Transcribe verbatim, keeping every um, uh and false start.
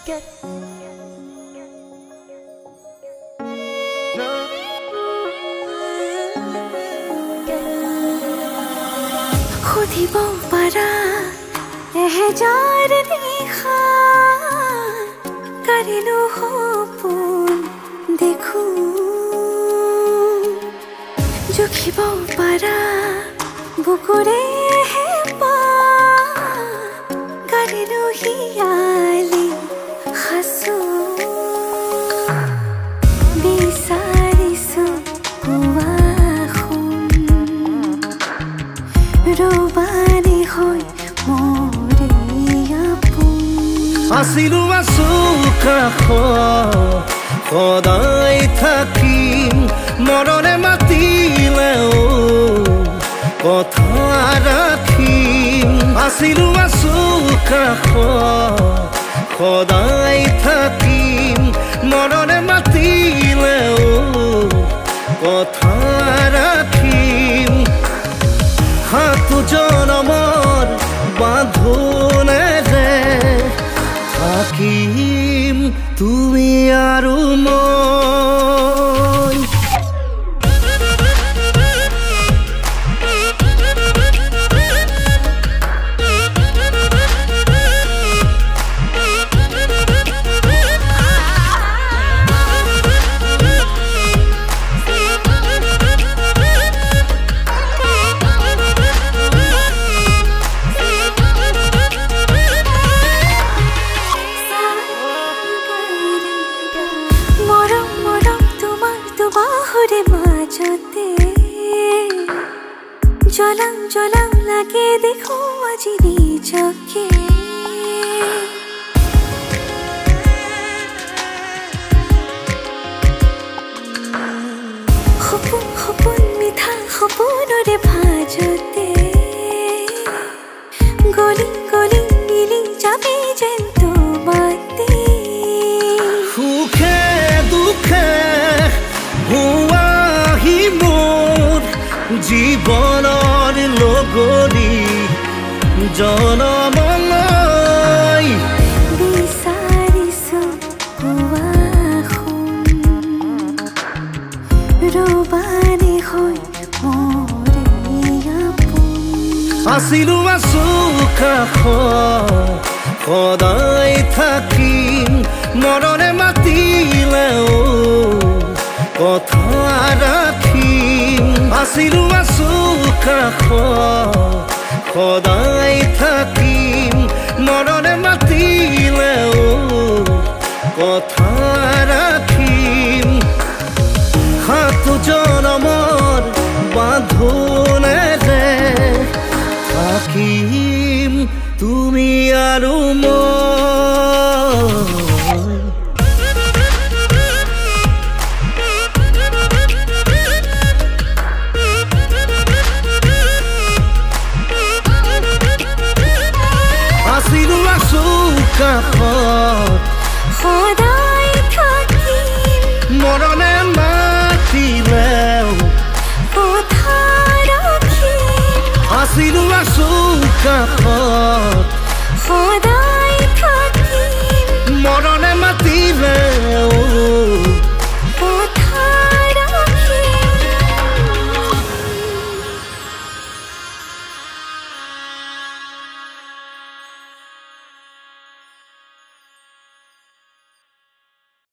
খুদিব পাৰা এহেজাৰ নিশা কাৰিলো সপোন দেখো জুখিব পাৰা বুকুৰে হেঁপা কাৰিলো হিয়ালি সাঁচো বিচাৰিছো পুৱাখন ৰবানী হৈ মৰে আপোন আছিলো আছো কাষত সদায় থাকিম মৰণে মাতিলেও কথা ৰাখিম আছিলো আছো কাষত সদায় থাকিম মৰণে মাতিলেও কথা ৰাখিম সাত জনমৰ বান্ধোনেৰে থাকিম তুমি আৰু মই জলাং জলাং লাগে দেখো আজি নিজকে সপোন সপোন মিঠা সপোনৰে ভাজতে গলি গলি মিলি যাবি যেন তোমাতে সুখে দুখে হুৱাহি মোৰ জীৱনৰ লগৰী জনমলৈ বিচাৰিছো পুৱাখন ৰবানী হৈ মৰে আপোন আছিলো আছো কাষত সদায় থাকিম মৰণে মাতিলেও কথা ৰাখিম আছিলো আছো কাষত সদায় থাকিম মৰণে মাতিলেও কথা ৰাখিম সাত জনমৰ বান্ধোনেৰে থাকিম তুমি আৰু মই আছিলো আছো কাষত সদায় থাকিম মৰণে মাতিলেও কথা ৰাখিম আছিলো আছো কাষত সদায়